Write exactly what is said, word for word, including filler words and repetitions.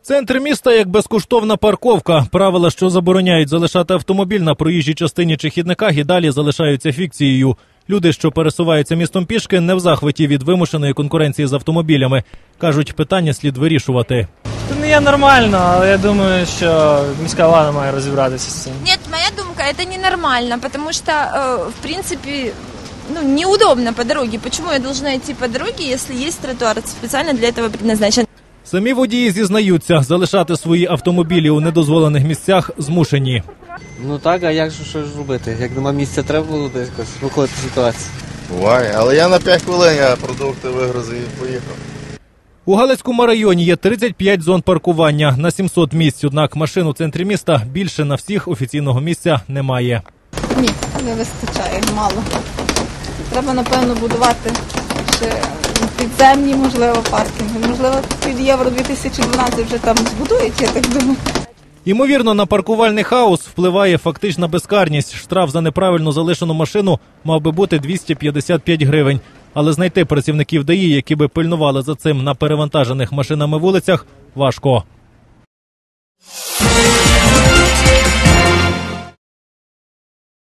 Центр міста як безкоштовна парковка. Правила, що забороняють залишати автомобіль на проїжджій частині чи хідниках, і далі залишаються фікцією. Люди, що пересуваються містом пішки, не в захваті від вимушеної конкуренції з автомобілями. Кажуть, питання слід вирішувати. Це не є нормально, але я думаю, що міська влада має розібратися з цим. Ні, моя думка, це ненормально, тому що, в принципі, ну, неудобно по дороге. Почему я должна идти по дороге, если есть тротуар специально для этого предназначен? Самі водії зізнаються, залишати свої автомобілі у недозволених місцях змушені. Ну так, а як же що ж робити? Як нема місця, треба було десь якось виходити з ситуації. Буває, але я на п'ять хвилин, я продукти вигрузив і поїхав. У Галицькому районі є тридцять п'ять зон паркування на сімсот місць, однак машин у центрі міста більше на всіх офіційного місця немає. Ні, не вистачає, мало. Треба, напевно, будувати ще підземні, можливо, паркінги. Можливо, під Євро дві тисячі дванадцять вже там збудують, я так думаю. Ймовірно, на паркувальний хаос впливає фактична безкарність. Штраф за неправильно залишену машину мав би бути двісті п'ятдесят п'ять гривень. Але знайти працівників ДАІ, які би пильнували за цим на перевантажених машинами вулицях, важко.